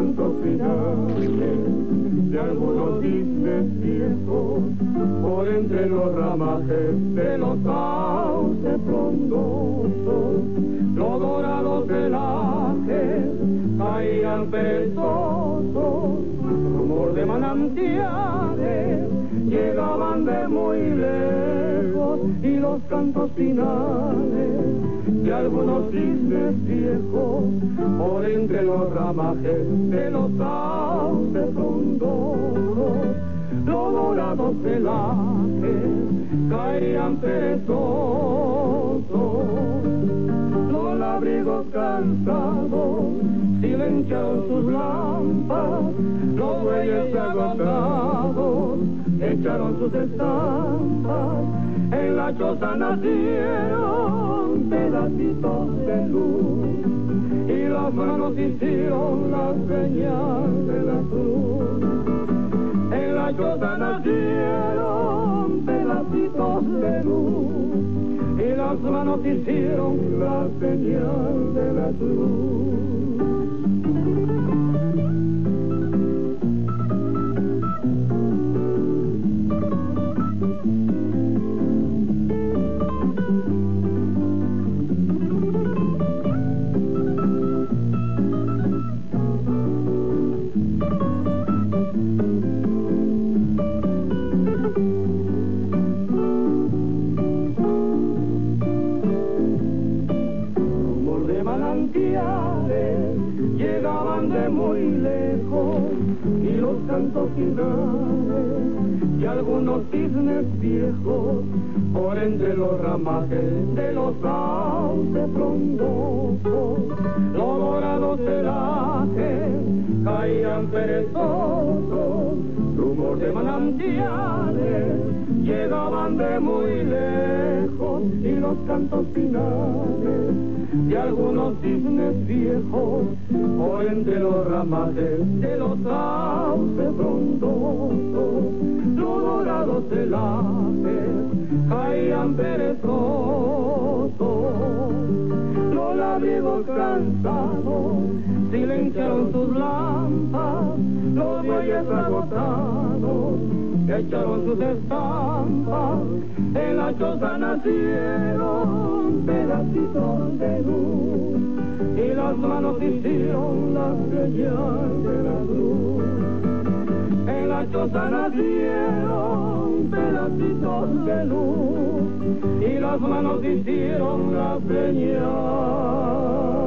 cantos finales de algunos cisnes viejos por entre los ramajes de los sauces frondosos. Los dorados celajes caían perezosos, rumor de manantiales llegaban de muy lejos, y los cantos finales de algunos cisnes viejos por entre los ramajes de los sauces frondosos. Los dorados celajes caían perezosos, los labriegos cansados silenciaron sus lámparas, los bueyes agotados echaron sus estampas, en la choza nacieron pedacitos de luz, y las manos hicieron la señal de la cruz. En la choza nacieron pedacitos de luz, y las manos hicieron la señal de la cruz. Llegaban de muy lejos, y los cantos finales de algunos cisnes viejos por entre los ramajes de los sauces frondosos. Los dorados celajes caían perezosos, rumor de manantiales llegaban de muy lejos, y los cantos finales de algunos cisnes viejos por entre los ramajes de los sauces frondosos. Los dorados celajes caían perezosos, los labriegos cansados silenciaron sus lámparas, los bueyes agotados echaron sus estampas, en la choza nacieron pedacitos de luz, y las manos hicieron la señal de la cruz. En la choza nacieron pedacitos de luz, y las manos hicieron la señal